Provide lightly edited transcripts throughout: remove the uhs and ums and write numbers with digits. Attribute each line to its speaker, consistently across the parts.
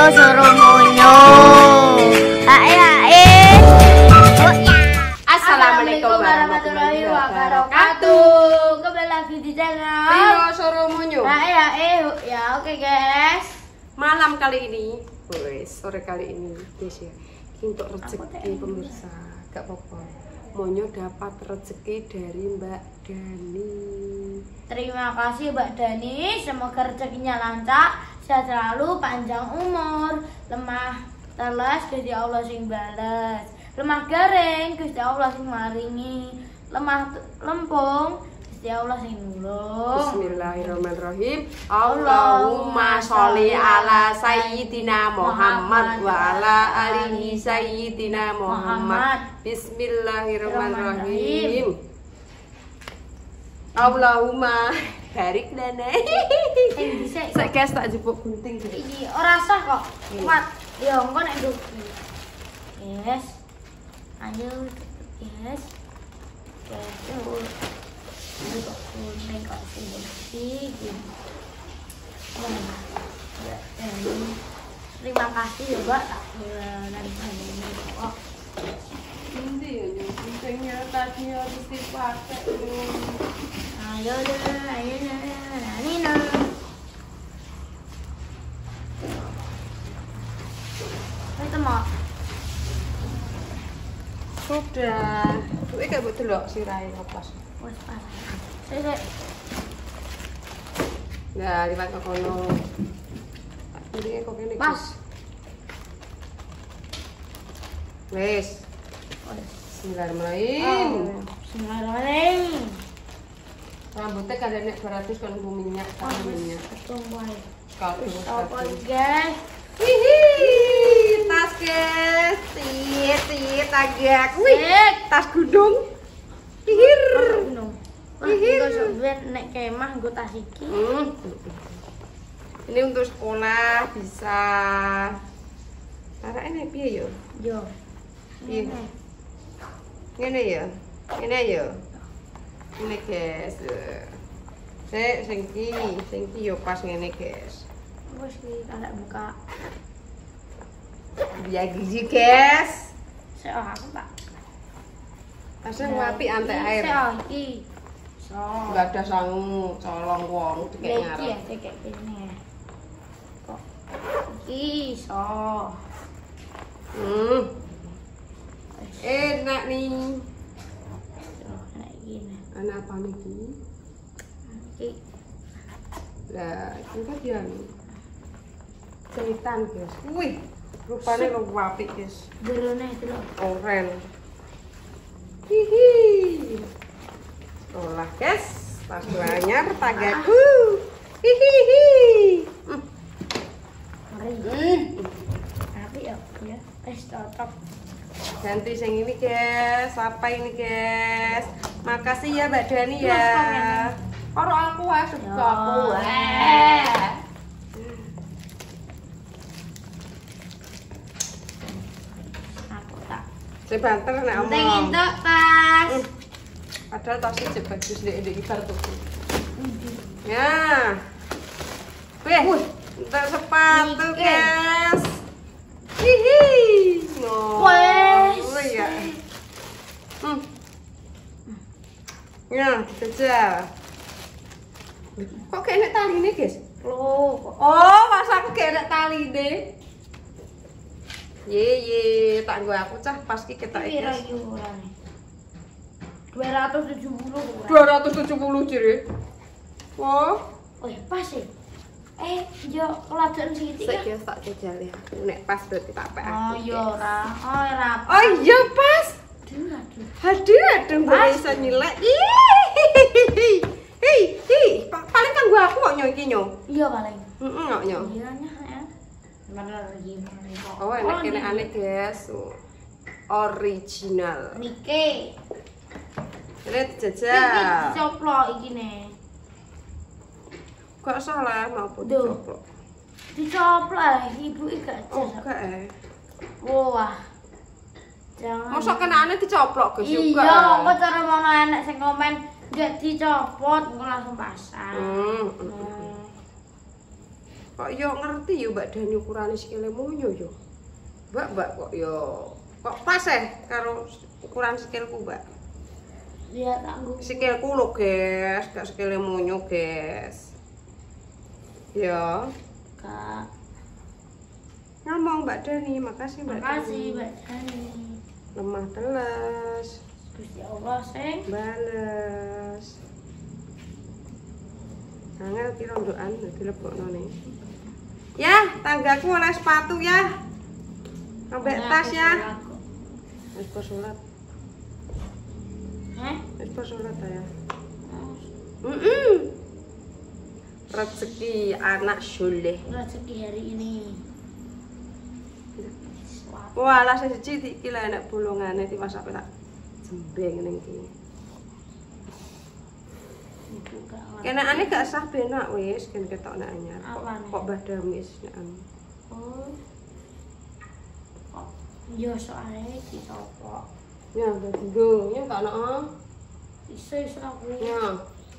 Speaker 1: suruh munyo. Hae.
Speaker 2: Assalamualaikum warahmatullahi wabarakatuh.
Speaker 1: Kembali lagi di channel
Speaker 2: Tio suruh munyo.
Speaker 1: Hae. Ya oke guys.
Speaker 2: Malam kali ini, sore kali ini, guys ya. Untuk rezeki pemirsa, gak apa-apa. Monyo dapat rezeki dari Mbak Dani.
Speaker 1: Terima kasih Mbak Dani, semoga rezekinya lancar, sehat selalu, panjang umur, lemah teles Gusti Allah sing bales, lemah garing Gusti Allah sing maringi, lemah lempung Gusti Allah sing nulung.
Speaker 2: Bismillahirrahmanirrahim. Allahumma sholli ala sayyidina Muhammad wa ala alihi sayyidina Muhammad. Bismillahirrahmanirrahim. Allahumma barik lana. Sak guys tak jupuk gunting.
Speaker 1: Iki ora sah kok. Kuat. Ya engko nek nduki. Yes. Ayo yes. Ini kok kuning kok sih. Terima kasih ya Mbak. Tak nanti ini kok.
Speaker 2: Ini ya guntingnya tadi harus dipakai.
Speaker 1: Ayo Nina. Ketemu.
Speaker 2: Sudah. Kuwi gak mbok delok sirahe opas.
Speaker 1: Wes pas. Sik.
Speaker 2: Nah, liwat ke kono. Ini kok kene.
Speaker 1: Pas.
Speaker 2: Wes. Bismillahirrahmanirrahim.
Speaker 1: Bismillahirrahmanirrahim.
Speaker 2: Rambutnya kada nek 200 kan minyak kan minyak.
Speaker 1: Ketemu ae.
Speaker 2: Kalau
Speaker 1: Apa guys?
Speaker 2: hihi, tas guys. Tit agak. Wih, tas gudung. Hihir.
Speaker 1: Hihir. Nek kemah nggo tas iki.
Speaker 2: Ini untuk sekolah bisa. Arek ini piye yo?
Speaker 1: Yo.
Speaker 2: Piye? Ngene ya. Ngene ya. Ini guys. Sing iki yo pas ngene guys.
Speaker 1: Wes iki tak buka.
Speaker 2: Biar gizi guys.
Speaker 1: Sik aku tak.
Speaker 2: Asal ngapi antek air.
Speaker 1: Sik iki. So.
Speaker 2: Enggak ada sangu, colong wong kayak ngarep.
Speaker 1: Iki ya kayak gini. Kok iki so.
Speaker 2: Enak nih.
Speaker 1: Kayak gini.
Speaker 2: Anak apa nih?
Speaker 1: Iki
Speaker 2: Lah, itu dia nih. Cewitan guys. Wih, rupanya lo apik guys.
Speaker 1: berone itu loh.
Speaker 2: Oren. Hihi. Sekolah guys. Pas banyak tagaku. Hihihi.
Speaker 1: Mari. Tapi ya, cocok.
Speaker 2: Ganti yang ini guys. Apa ini guys? Makasih ya Mbak Dani ya. Karo aku suka aku.
Speaker 1: Aku tak.
Speaker 2: Saya banter nek omong.
Speaker 1: Penting itu tas.
Speaker 2: Padahal tasnya cek bagus dek ibar tuh. Ya. Wih, untuk sepatu guys. Hihi.
Speaker 1: Wes.
Speaker 2: Oh iya. Ya, jajal. Kok kayak tali nih guys?
Speaker 1: Loh,
Speaker 2: Oh, pas aku kayak tali deh. Ye, tak gua aku cah pas ki ketak iki.
Speaker 1: pira iurane? 270 kurang.
Speaker 2: 270 jere. Wah,
Speaker 1: Oh ya pas ya. Yo kelajuan sithik
Speaker 2: sik
Speaker 1: ya.
Speaker 2: guys tak jajal ya. Nek pas berarti tak pek
Speaker 1: Oh
Speaker 2: aku.
Speaker 1: yo ora. Oh ora.
Speaker 2: Oh iya pas.
Speaker 1: Aduh.
Speaker 2: Aduh, gua bisa nyilek. Hei, paling kan gua aku kok nyo iki nyo.
Speaker 1: Iya paling.
Speaker 2: Kok nyo.
Speaker 1: Iya nya ya. Bener iki.
Speaker 2: Oh, enak aneh guys. Original.
Speaker 1: Nike.
Speaker 2: Ini
Speaker 1: Iki
Speaker 2: jajal.
Speaker 1: dicoplok iki ne.
Speaker 2: Gak salah maupun
Speaker 1: Duh.
Speaker 2: dicoplok.
Speaker 1: Dicoplok ibu iki gak
Speaker 2: Oh,
Speaker 1: jas.
Speaker 2: enggak
Speaker 1: Wah. Jangan.
Speaker 2: Masa kenane dicoplok guys juga.
Speaker 1: Iya, kok cara mono enek sing komen gak dicopot, engko langsung pasang.
Speaker 2: Kok yo ngerti yo Mbak Dani ukurane sikile monyo yo. Mbak kok yo kok pas karo ukuran sikilku, Mbak.
Speaker 1: Iya, tanggung.
Speaker 2: Sikilku lho, guys, gak sikile monyo, guys. Ya.
Speaker 1: Kak.
Speaker 2: Ngomong Mbak Dani, makasih Mbak Dani.
Speaker 1: Makasih Mbak Dani.
Speaker 2: Lemah teles.
Speaker 1: Gusti Allah sing
Speaker 2: Bales. Angel ki rondokan dilebokno nih. Ya, tanggaku oleh sepatu ya. Sampai tas ya. Wis pas salat. Wis pas salat ya. Rezeki anak soleh.
Speaker 1: Rezeki hari ini.
Speaker 2: Wah, lah siji iki lah enak bolongane tiwas sampe tak jembeng ning iki. Kenakane gak sah benak wis kan ketok nek anyar. Kok badamis nek anu.
Speaker 1: Oh. Yo soalnya dicopok.
Speaker 2: Ya, dinggo, ya gak ono.
Speaker 1: Iso aku.
Speaker 2: Ya.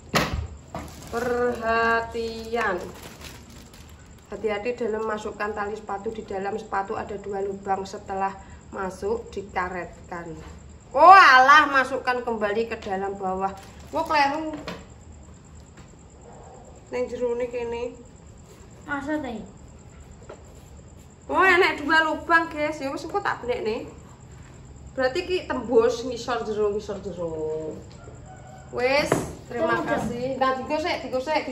Speaker 2: Perhatian. Hati-hati dalam masukkan tali sepatu. Di dalam sepatu ada 2 lubang. Setelah masuk dikaretkan. Oh alah, masukkan kembali ke dalam bawah. Wah kleru. Neng jerone kene.
Speaker 1: Masa teh?
Speaker 2: Oh enek 2 lubang, guys. Ya wis engko tak benekne. Berarti ki tembus ngisor jero. Wes, terima kasih. Nah, digosek.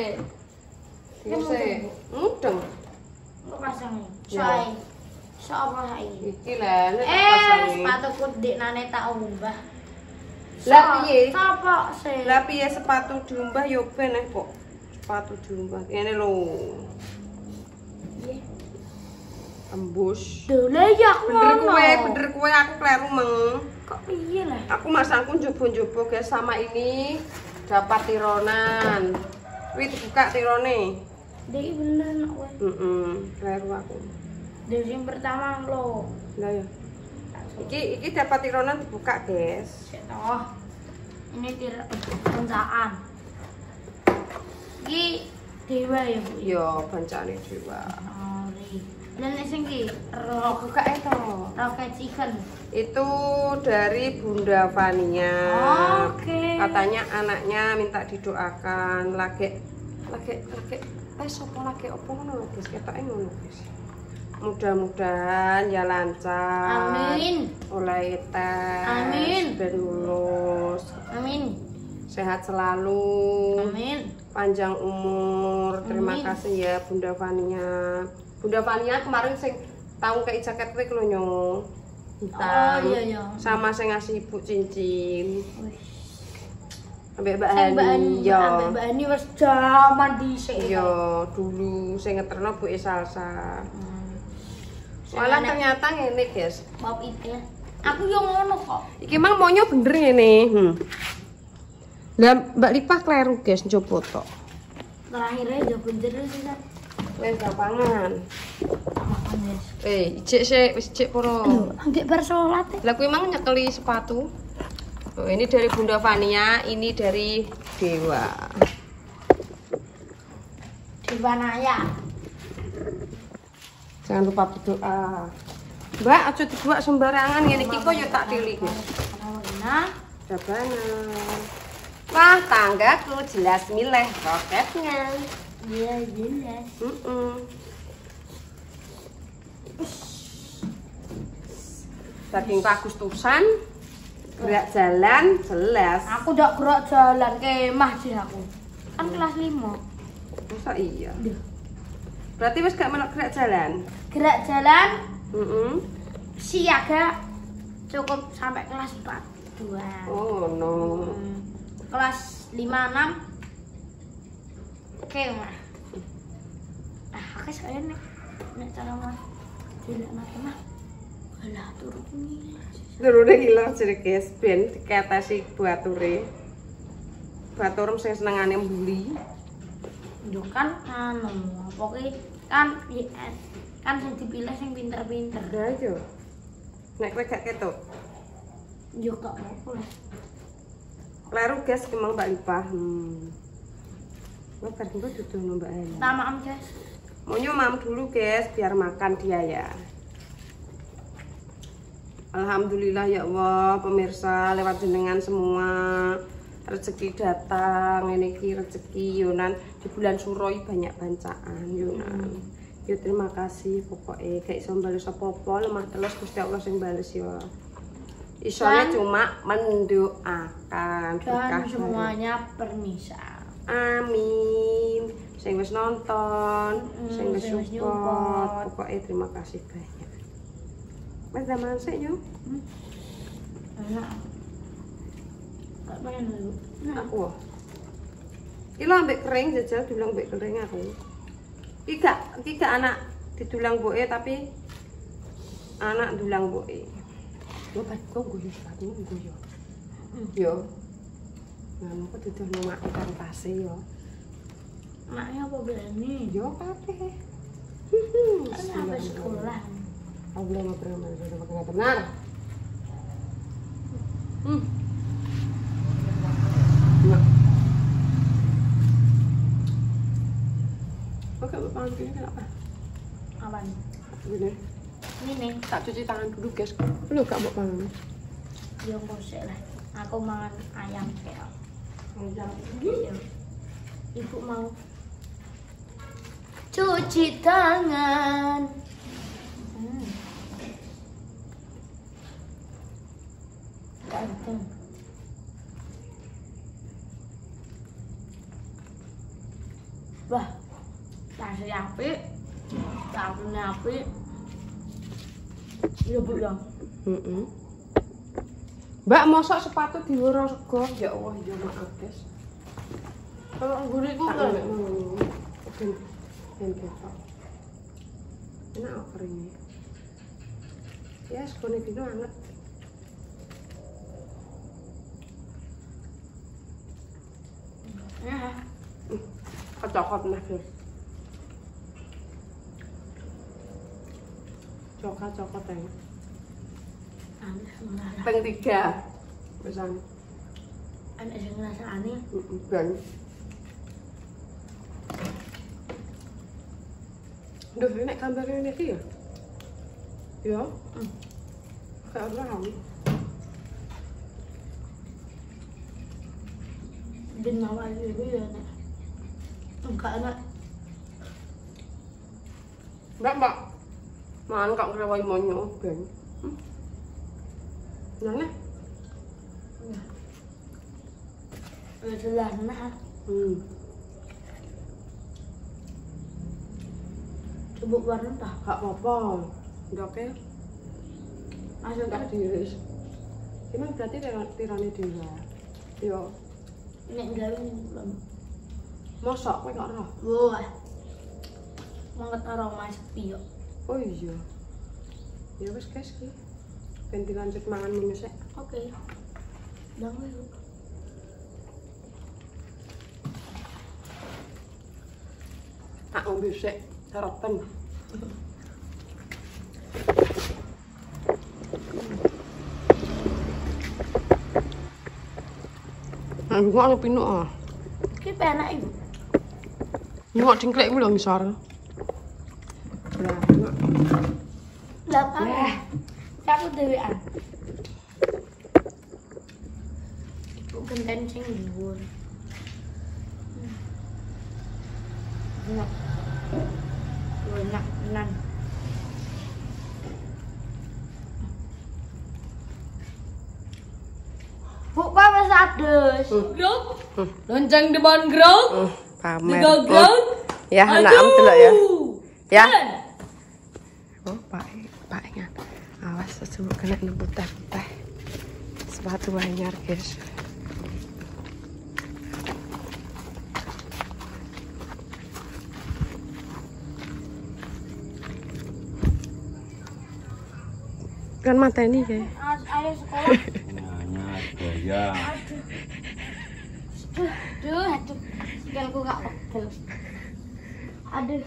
Speaker 2: Mudeng.
Speaker 1: Kok pasang iki?
Speaker 2: Ya.
Speaker 1: So apa iki?
Speaker 2: Iki lah nek pasang.
Speaker 1: Sepatuku ndeknane tak umbah.
Speaker 2: Lah piye?
Speaker 1: Sapa sih?
Speaker 2: Lah piye sepatu diumbah yo ben kok. Sepatu diumbah. Ngene lho.
Speaker 1: Nggih.
Speaker 2: Tembus.
Speaker 1: Dole ya
Speaker 2: Bener kowe aku kleru meng.
Speaker 1: Kok piye lah?
Speaker 2: Aku masangku njobo-njobo guys sama ini dapat tironan. Wih buka tirone.
Speaker 1: Dek bener nak kowe.
Speaker 2: Kleru aku.
Speaker 1: Dari yang pertama lo.
Speaker 2: Lah ya. Iki dapat tironan dibuka, guys.
Speaker 1: Oh. Ini pencaan. Iki dewa ya, Bu.
Speaker 2: Yo, bancane dewa.
Speaker 1: Dan sing ki
Speaker 2: Buka itu.
Speaker 1: roket chicken.
Speaker 2: Itu dari Bunda Vania.
Speaker 1: Oke.
Speaker 2: Katanya anaknya minta didoakan lagi tes opo ngono guys, ketoke ngono guys. Mudah-mudahan ya lancar.
Speaker 1: Amin.
Speaker 2: Oleh tes.
Speaker 1: Amin.
Speaker 2: Ben lulus.
Speaker 1: Amin.
Speaker 2: Sehat selalu.
Speaker 1: Amin.
Speaker 2: Panjang umur. Terima
Speaker 1: Amin.
Speaker 2: kasih ya Bunda Vania. Bunda Vania kemarin sing tau kei jaket kowe lho nyong.
Speaker 1: Oh iya.
Speaker 2: Sama sing ngasih ibu cincin.
Speaker 1: Wih.
Speaker 2: Ambek Mbak Hani.
Speaker 1: Ambek Mbak Hani wis jaman dhisik.
Speaker 2: Iya, dulu sing ngeterno Bu Salsa. Malah ternyata ngene, guys.
Speaker 1: Bab iki. Aku yo ngono kok.
Speaker 2: Iki mang monyo bener ngene. Lah Mbak Lipah kleru, guys, njopo tok.
Speaker 1: Terakhirnya yo bener sih.
Speaker 2: Wis gapangan.
Speaker 1: Makan wis.
Speaker 2: Ijik sik, wis ijik poro.
Speaker 1: Ambek bar salat.
Speaker 2: Lah kuwi mang nyekeli sepatu. Oh, ini dari Bunda Vania, ini dari Dewa.
Speaker 1: Dewa Naya.
Speaker 2: Jangan lupa berdoa. Mbak, aja dibuat sembarangan ngene iki kok yo tak pilih, guys.
Speaker 1: Nah,
Speaker 2: Jabanan. Wah, tanggaku jelas milih roketnya.
Speaker 1: iya jelas.
Speaker 2: Saking Agustusan, gerak jalan jelas.
Speaker 1: Aku ndak gerak jalan kemah sih aku. Kan kelas 5.
Speaker 2: Masa iya? Berarti wis gak melok gerak jalan?
Speaker 1: Gerak jalan siaga cukup sampai kelas 4 2.
Speaker 2: Oh no.
Speaker 1: Kelas 5 6 kemah. Aku sekalian nek cara mah tidak mah. Alah turun ini.
Speaker 2: Turune ilang jere guys, ben diketesi bature. Batur sing senengane mbuli.
Speaker 1: Yo kan anu, pokoke kan sing dipilih sing pinter-pinter.
Speaker 2: Lah yo. Nek kowe gak ketok.
Speaker 1: Yo gak apa-apa lah.
Speaker 2: Kleru guys kemang Mbak Lipah. Wah, kan dudu Mbak Hani.
Speaker 1: Tamaan guys.
Speaker 2: Monyo mam dulu guys, biar makan dia ya. Alhamdulillah ya Allah, pemirsa lewat jenengan semua rezeki datang. Ini ki rezeki Yunan di bulan Suroi banyak bancaan Yunan. Ya terima kasih pokoknya kayak iso bales apa-apa, lemah telus Gusti Allah sing bales ya. Isone cuma mendoakan
Speaker 1: dan semuanya permisa.
Speaker 2: Amin. Sing wis nonton, sing wis
Speaker 1: sing wis
Speaker 2: support, pokoknya terima kasih banyak. Mas zaman sik yo.
Speaker 1: Enak. Gak pengen dulu.
Speaker 2: Aku. Iki lho ambek kering jajal diulang ambek kering aku. Iki gak anak didulang mboke tapi anak dulang mboke. Yo kok guyu sepatu guyu. Yo. Nah, kok didol mak karo tase yo.
Speaker 1: Maknya apa berani?
Speaker 2: Yo kabeh.
Speaker 1: Kan habis sekolah.
Speaker 2: Aku belum pernah sudah benar. Nah. Oke, Bapak ini kenapa?
Speaker 1: Apaan?
Speaker 2: Gini.
Speaker 1: Ini nih.
Speaker 2: Tak cuci tangan dulu, guys. Lu gak mau pangan.
Speaker 1: Yang kosek lah. Aku makan ayam kayak.
Speaker 2: Ayam.
Speaker 1: Iya. Ibu mau cuci tangan. Ganteng. Wah, nasi api, tahunya api. Iya bu ya.
Speaker 2: Mbak, mosok sepatu diworo sego. Ya Allah, ya maaf, guys.
Speaker 1: Kalau anggure ku kan
Speaker 2: enak kok keringnya. Ya, segone dino anget.
Speaker 1: ya.
Speaker 2: Kecokot nah, guys. Cokot ya. Peng 3. Pesan.
Speaker 1: Anak sing ngrasakane.
Speaker 2: Ben. Duh, ini gambarnya ini ya? Ya? Kayak apa?
Speaker 1: Din mawar itu ya nek. Enggak enak.
Speaker 2: Mbak. Man kok ngrewai monyo ben. Nang
Speaker 1: Ya jelas nah. Coba warna tak?
Speaker 2: Gak apa-apa. Ndoknya
Speaker 1: Masuk
Speaker 2: ndak diiris. Ini berarti tirane dhewe. Yo.
Speaker 1: nek gawe belum.
Speaker 2: Mosok kowe kok ora?
Speaker 1: Wah. Manget aroma sepi yo.
Speaker 2: Oh iya. Ya wis guys iki. Ben dilanjut mangan menu sik.
Speaker 1: Oke. Bangun lu.
Speaker 2: Tak ngombe sik, sarapan. Aku ana pinuk ah.
Speaker 1: Ki penak iku.
Speaker 2: Nyok cingklek iku lho ngisor.
Speaker 1: Lah kan. Aku dhewean. Bukan kencing dhuwur. Enak. Enak tenan. Bu, kok wis adus? Grok. Lonceng depan grok.
Speaker 2: Pamer.
Speaker 1: Grok.
Speaker 2: Ya, anak am delok ya. Ya. Oh, Pak ingat. Awas sebut kena nebut teh. Sepatu anyar, guys. Kan mata ini ya.
Speaker 1: Ayo sekolah.
Speaker 3: Goyang.
Speaker 1: Aduh. Sikilku gak pegel. Aduh.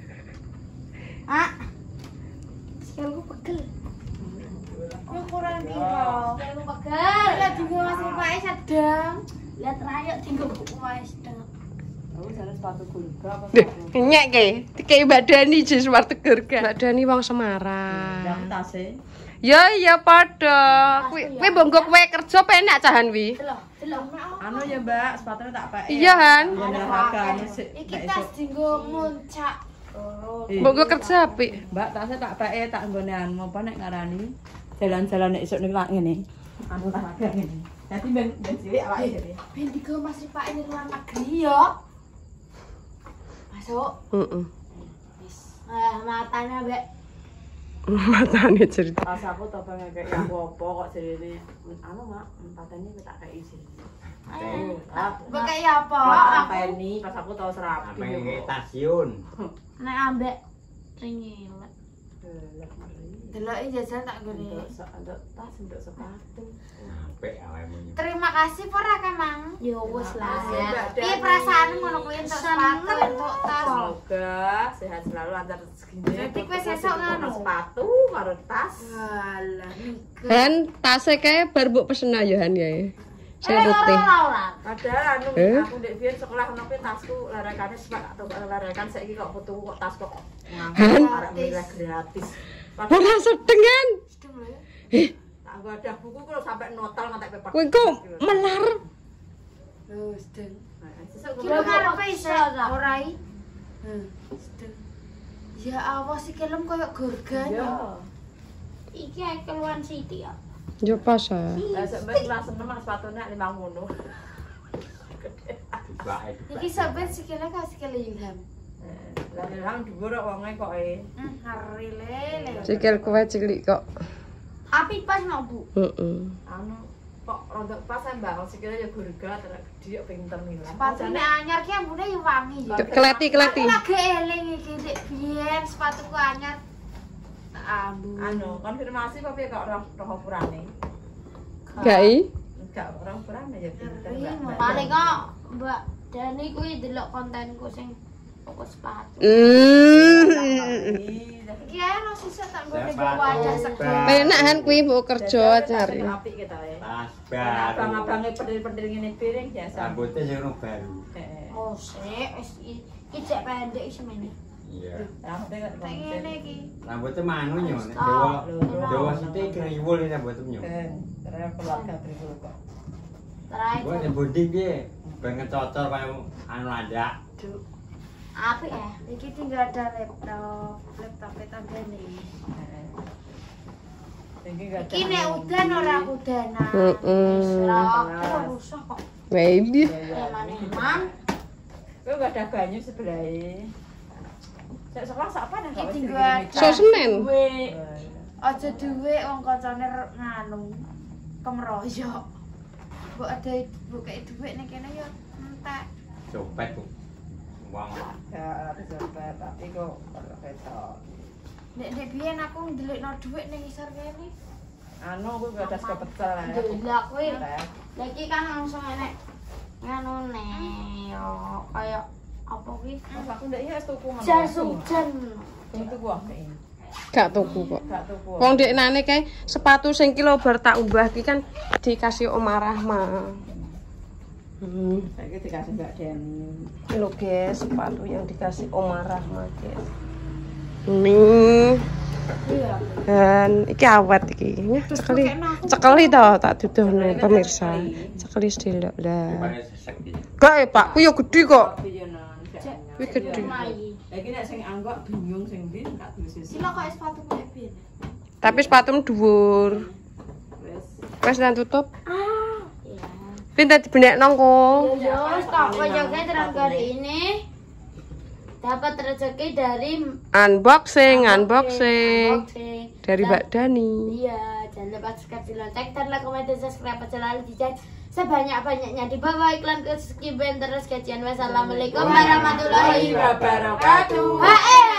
Speaker 1: Sikilku pegel. Ukuran piro? Sikilku pegel. Lihat tinggal masih pakai sedang. Lihat rayok tinggal buku pakai sedang.
Speaker 4: Aku jane sepatu gurga apa
Speaker 2: Deh,
Speaker 4: sepatu?
Speaker 2: nyek ke. Dikei Mbak Dani jis warteg gurga. Mbak Dani wong Semarang.
Speaker 4: Yang tase.
Speaker 2: Ya iya padha. Kuwi mbok kowe kerja penak cahan wi.
Speaker 1: Delok, delok.
Speaker 4: Anu ya, Mbak, sepatune tak pakai.
Speaker 2: Iya, Han.
Speaker 4: Olahraga anu sik.
Speaker 1: Iki tas dinggo muncak.
Speaker 2: Mbok kerja apik.
Speaker 4: Mbak, tasnya tak pakai tak nggone anu apa nek ngarani. Jalan-jalan nek esuk ning lak ngene. Anu olahraga ngene. Dadi ben cilik awake dhewe.
Speaker 1: Ben digo Mas Ripak ini luar negeri yo. Masuk.
Speaker 2: Heeh.
Speaker 1: Wis. Matanya mbek.
Speaker 2: Matane cerita.
Speaker 4: Pas aku to pengen kayak apa kok jadi anu mak pateni tak kayak isi.
Speaker 1: Mbek kaya apa?
Speaker 4: Pateni pas aku tau serapi.
Speaker 3: Pengen stasiun.
Speaker 1: Nek ambek ringilek. Delok iki jajan tak gone.
Speaker 4: Untuk tas untuk sepatu.
Speaker 3: Apik awakmu.
Speaker 1: Terima kasih pora Kamang. Yo wis lah.
Speaker 4: Mbak
Speaker 1: Piye
Speaker 4: Dani.
Speaker 1: perasaanmu ngono kuwi entuk sepatu entuk tas.
Speaker 4: Semoga sehat selalu lancar rezekine.
Speaker 1: Jadi kowe sesuk ngono?
Speaker 4: Sepatu karo tas.
Speaker 1: Alah niku.
Speaker 2: Han tase kae bar mbok pesen ya Han ya. Sing putih.
Speaker 1: Ora.
Speaker 4: Padahal anu aku ndek biyen sekolah ngono kuwi tasku larekane sepak atau larekan saiki kok putuku kok tas kok
Speaker 2: Han?
Speaker 4: arek milih gratis.
Speaker 2: Ora sedengan.
Speaker 4: Tak ada buku kok sampai notal ngantek pepak.
Speaker 2: Kowe kok melar.
Speaker 1: Lho, sedeng.
Speaker 4: Sesuk
Speaker 1: Kilo karepe iso ora i? Sedeng. Ya Allah si kelem koyo gorgan.
Speaker 4: Ya.
Speaker 1: Iki ae keluan Siti ya.
Speaker 2: Yo pas ah.
Speaker 4: Lah sak mbek kelas 6 sepatune 5 ngono.
Speaker 3: Bae.
Speaker 1: Iki sampean sikile ka sikile Ilham.
Speaker 4: Lah ilham dhuwur kok wonge kok e.
Speaker 1: Hari lele.
Speaker 2: Sikil kowe cilik kok.
Speaker 1: Api pas no Bu.
Speaker 2: Heeh.
Speaker 4: Anu kok rontok pas mbak sikile ya gurga terus gede kok pinter nilah.
Speaker 1: Sepatune anyar ki ambune yo wangi ya.
Speaker 2: Kelati.
Speaker 1: Aku lagi eling iki Dik biyen sepatuku anyar. Ambu.
Speaker 4: Anu konfirmasi kok piye kok roh purane.
Speaker 2: Gai.
Speaker 4: Enggak orang purane ya pinter mbak.
Speaker 1: Paling kok Mbak Dani kuwi delok kontenku sing toko sepatu. Iki ae no sisa tak nggo wajah segar.
Speaker 2: Penak Han kuwi mbok kerja cari.
Speaker 4: Apik kita ya.
Speaker 3: Tas baru.
Speaker 4: Abang-abange pedil-pedil ngene piring biasa.
Speaker 3: Rambutnya sing ono baru.
Speaker 4: Heeh.
Speaker 1: Oh, sik wis iki cek pendek iki semene.
Speaker 3: Iya.
Speaker 4: Rambutnya kok
Speaker 1: Tak ngene iki.
Speaker 3: Rambutnya manu nyo nek Jawa sithik kriwul iki rambutnya nyo.
Speaker 4: Terus keluarga beriku kok.
Speaker 1: Terakhir.
Speaker 3: Gua nek bondi piye? Pengen cocor kaya anu landak.
Speaker 1: Apik ya. Iki tinggal ada laptop tambene. Iki nek udan ora udanan. Ora rusak kok.
Speaker 2: Baby.
Speaker 1: Eman-eman.
Speaker 4: Kowe gak ada banyu sebelahe. Sek sekolah sak apa
Speaker 1: Iki tinggal
Speaker 2: So Senin.
Speaker 1: aja duwe wong kancane nganu kemroyok. Mbok ada buka duit ning kene yo entek.
Speaker 3: Copet kok. Wong
Speaker 4: Ya, bisa tapi kok ora ketok.
Speaker 1: Nek biyen aku ndelikno duit ning isor kene.
Speaker 4: Anu aku gak ada sego pecel lah.
Speaker 1: Delok kuwi. Lah iki kan langsung enek nganune yo kaya apa kuwi?
Speaker 4: Mas aku ndak iya tuku ngono.
Speaker 1: Jas hujan.
Speaker 4: Itu gua kayak
Speaker 2: Gak tuku kok.
Speaker 4: gak tuku.
Speaker 2: Wong deknane kae sepatu sing kilo bar tak ubah iki kan dikasih Oma Rahma.
Speaker 4: Saiki dikasih Mbak Dani.
Speaker 2: Lho guys, sepatu yang dikasih Oma Rahma guys. Nih.
Speaker 1: Iya.
Speaker 2: Dan iki awet iki. Nyah cekeli to tak duduhne pemirsa. Cekeli sedilok lah.
Speaker 3: kepane sesek iki.
Speaker 2: Gak Pak, ku yo gedhi kok.
Speaker 4: Piye non?
Speaker 2: Kuwi gedhe.
Speaker 4: Iki nek sing anggok bingung sing ndi tak tulis.
Speaker 1: Sila kok sepatu kayak biyen.
Speaker 2: Tapi sepatumu dhuwur.
Speaker 4: Wes.
Speaker 2: Wes dan tutup.
Speaker 1: Iya.
Speaker 2: Pindah dibenekno kok.
Speaker 1: Yo, kok pojoknya terang kali ini dapat rezeki dari
Speaker 2: Unboxing
Speaker 1: unboxing.
Speaker 2: dari Mbak Dani.
Speaker 1: Iya, jangan lupa subscribe, like, dan like, komen, dan subscribe selalu di-chat sebanyak-banyaknya di bawah iklan ke skip terus gajian. Wassalamualaikum warahmatullahi wabarakatuh.